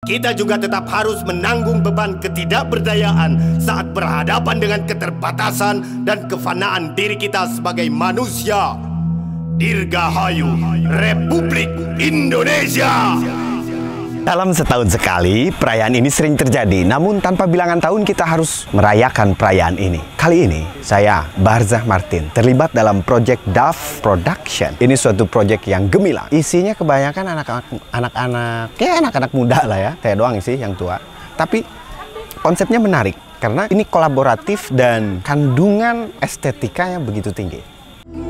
kita juga tetap harus menanggung beban ketidakberdayaan saat berhadapan dengan keterbatasan dan kefanaan diri kita sebagai manusia. Dirgahayu Republik Indonesia. Dalam setahun sekali, perayaan ini sering terjadi. Namun tanpa bilangan tahun kita harus merayakan perayaan ini. Kali ini, saya, Barzah Martin, terlibat dalam proyek DAF Production. Ini suatu proyek yang gemilang. Isinya kebanyakan anak-anak, kayak anak-anak muda lah ya. Saya doang sih yang tua. Tapi konsepnya menarik, karena ini kolaboratif dan kandungan estetikanya begitu tinggi.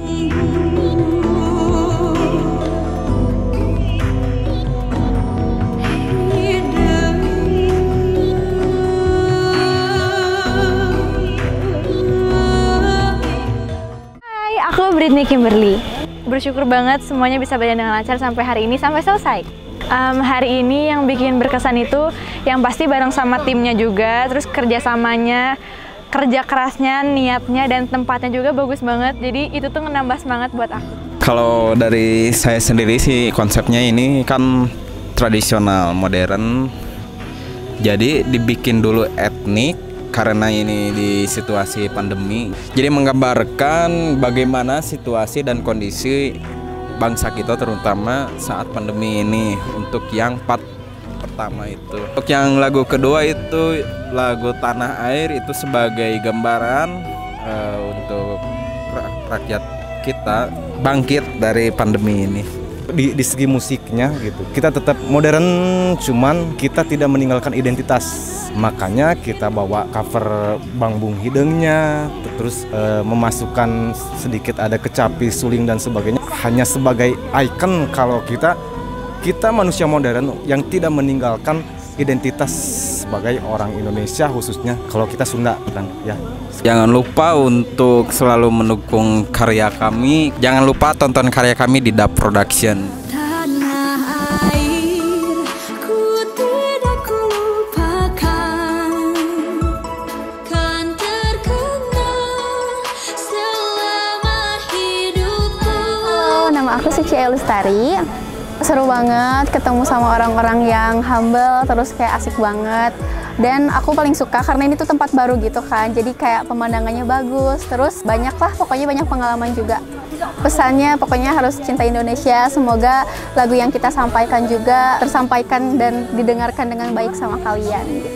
Aku Britney Kimberly. Bersyukur banget semuanya bisa berjalan dengan lancar sampai hari ini, sampai selesai. Hari ini yang bikin berkesan itu yang pasti bareng sama timnya juga, terus kerjasamanya, kerja kerasnya, niatnya, dan tempatnya juga bagus banget. Jadi itu tuh menambah semangat buat aku. Kalau dari saya sendiri sih konsepnya ini kan tradisional, modern. Jadi dibikin dulu etnik. Karena ini di situasi pandemi, jadi menggambarkan bagaimana situasi dan kondisi bangsa kita terutama saat pandemi ini. Untuk yang part pertama itu, untuk yang lagu kedua itu lagu Tanah Air, itu sebagai gambaran untuk rakyat kita bangkit dari pandemi ini. Di segi musiknya gitu, kita tetap modern, cuman kita tidak meninggalkan identitas. Makanya kita bawa cover Bang Bung Hidengnya, terus memasukkan sedikit ada kecapi, suling dan sebagainya, hanya sebagai ikon kalau kita manusia modern yang tidak meninggalkan identitas sebagai orang Indonesia, khususnya kalau kita Sunda kan ya. Jangan lupa untuk selalu mendukung karya kami. Jangan lupa tonton karya kami di DAF Production. Nama aku Suci Lestari. Seru banget ketemu sama orang-orang yang humble, terus kayak asik banget. Dan aku paling suka karena ini tuh tempat baru gitu kan, jadi kayak pemandangannya bagus, terus banyak lah, pokoknya banyak pengalaman juga. Pesannya pokoknya harus cinta Indonesia, semoga lagu yang kita sampaikan juga tersampaikan dan didengarkan dengan baik sama kalian gitu.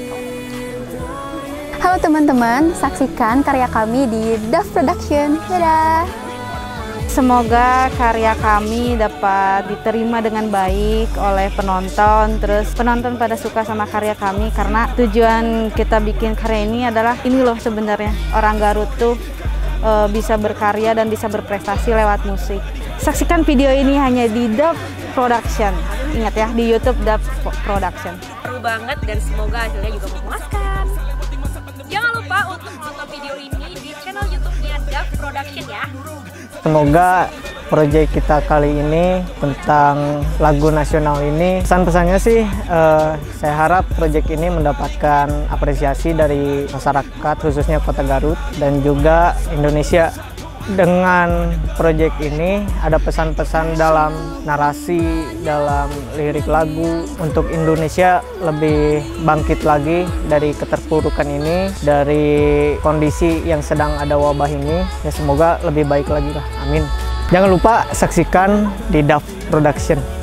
Halo teman-teman, saksikan karya kami di DAF Production. Dadah! Semoga karya kami dapat diterima dengan baik oleh penonton, terus penonton pada suka sama karya kami, karena tujuan kita bikin karya ini adalah ini loh sebenarnya, orang Garut tuh bisa berkarya dan bisa berprestasi lewat musik. Saksikan video ini hanya di DAF Production. Ingat ya, di YouTube DAF Production. Seru banget dan semoga hasilnya juga memuaskan. Jangan lupa untuk menonton video ini di channel YouTube-nya DAF Production ya. Semoga proyek kita kali ini tentang lagu nasional ini, pesan-pesannya sih saya harap proyek ini mendapatkan apresiasi dari masyarakat khususnya Kota Garut dan juga Indonesia. Dengan proyek ini ada pesan-pesan dalam narasi, dalam lirik lagu untuk Indonesia lebih bangkit lagi dari keterpurukan ini, dari kondisi yang sedang ada wabah ini. Ya semoga lebih baik lagi lah, amin. Jangan lupa saksikan di DAF Production.